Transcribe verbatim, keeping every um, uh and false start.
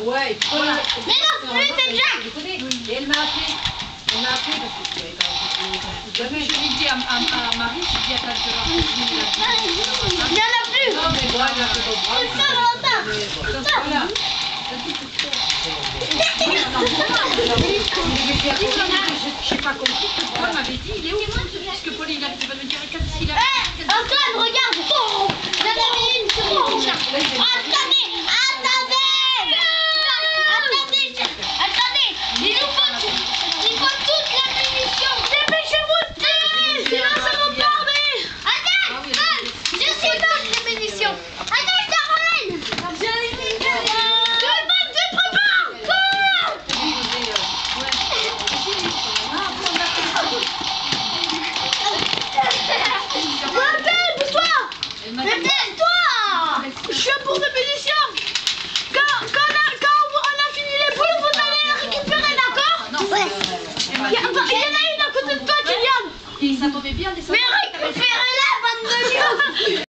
Ouais, voilà. Mais non, lui c'est Jack. Et elle m'a appelé. Elle m'a appelé parce que tu n'avais pas jamais. Je lui dis à, à, à Marie, je lui dis à ta Il n'y en a plus. Non, mais moi, il a fait ton bras. C'est ça, Valentin. C'est ça. Voilà. Je sais pas compris. Paul m'avait dit, il est où? Parce que Pauline, il va me dire, s'il a... Antoine, regarde. J'en avais une sur mon t-shirt. Attendez, attendez. Attendez, attendez. Il nous faut, il faut toutes les munitions. Dépêchez-vous de tirer, sinon ça va bombarder. Attends, je sais pas les munitions. Attends, je te ramène. J'ai les munitions. Je me te prépare. Cours. Toi, je suis à pour de munitions. Quand, quand, on a, quand on a fini les poules, vous allez les récupérer, d'accord? Ouais. Il y, a, il y en a une à côté de toi, Kylian. Et ça tombait bien, des Mais récupérez-la, bande de lions.